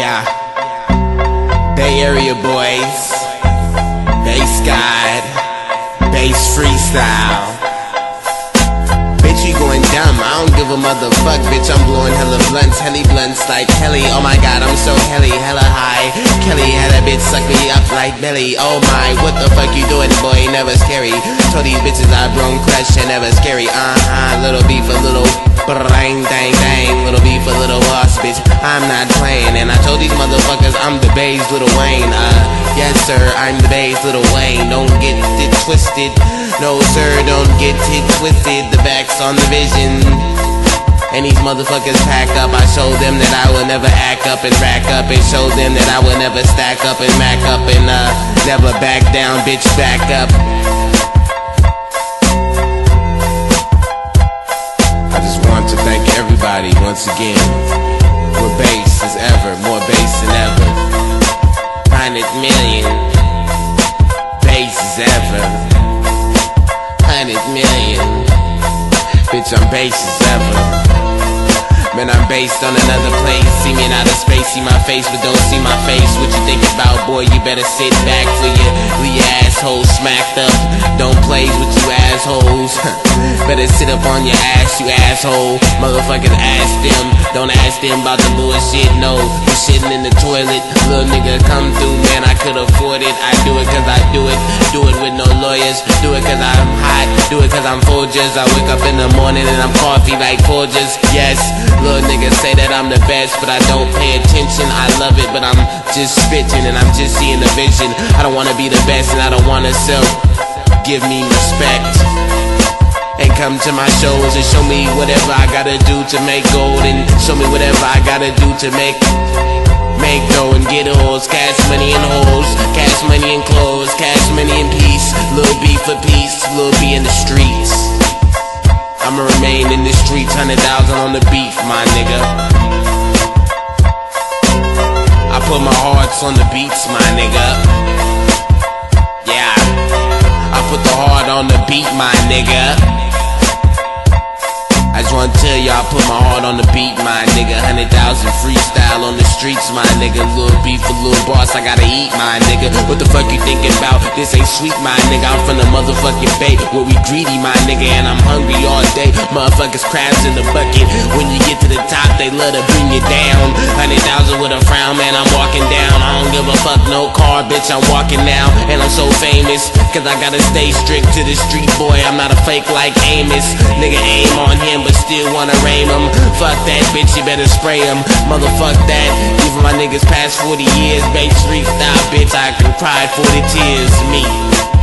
Yeah, Bay Area boys, bass god, bass freestyle. Bitch, you going dumb, I don't give a motherfuck, bitch, I'm blowing hella blunts, helly blunts like Kelly. Oh my god, I'm so helly, hella high. Kelly had a bitch suck me up like Billy. Oh my, what the fuck you doing, boy, never scary. Told these bitches I brung crush and never scary. Little beef, a little bang, dang, dang. Little beef, a little boss, bitch, I'm not playing. And I told these motherfuckers I'm the Bay's Lil Wayne. Yes sir, I'm the Bay's Lil Wayne. Don't get it twisted. No sir, don't get it twisted. The back's on the vision. And these motherfuckers pack up. I showed them that I will never act up and rack up, and showed them that I will never stack up and mac up, and never back down, bitch, back up. I just want to thank everybody once again. More bass as ever, more bass than ever. 100 million bass as ever. 100 million. Bitch, I'm bass as ever. Man, I'm based on another place. See me in outer space, see my face, but don't see my face. What you think about, boy? You better sit back for your asshole smacked up. Don't play with you assholes. Better sit up on your ass, you asshole. Motherfuckers, ask them. Don't ask them about the bullshit, no. You shitting in the toilet, little nigga, come through, man. I could afford it. I do it cause I do it. Do it with no lawyers. Do it cause I'm hot. Do it cause I'm Folgers. I wake up in the morning and I'm coffee like Folgers. Yes. Little niggas say that I'm the best, but I don't pay attention. I love it, but I'm just spitting and I'm just seeing the vision. I don't wanna be the best and I don't wanna sell. Give me respect and come to my shows and show me whatever I gotta do to make gold, and show me whatever I gotta do to make dough and get hoes. Cash money and hoes, cash money and clothes, cash money and peace. Lil B for peace, Lil B in the streets. I'ma remain in the streets, 100,000 on the beat, my nigga. I put my hearts on the beats, my nigga. Yeah, I put the heart on the beat, my nigga. I just wanna tell y'all, I put my heart on the beat, my nigga. 100,000 freestyle on the streets, my nigga. Little beef, a little boss, I gotta eat, my nigga. What the fuck you thinking about? This ain't sweet, my nigga. I'm from the motherfucking Bay, where we greedy, my nigga. And I'm hungry all day. Motherfuckers crabs in the bucket. When you get to the top, they love to bring you down. 100,000 with a frown, man, I'm walking down. I don't give a fuck, no car, bitch, I'm walking now. And I'm so famous, cause I gotta stay strict to the street, boy. I'm not a fake like Amos. Nigga aim on him, but still wanna rain him. Fuck that, bitch, you better spray him. Motherfuck that, even my niggas past 40 years. Bass freestyle, bitch, I can cry for the tears. Me.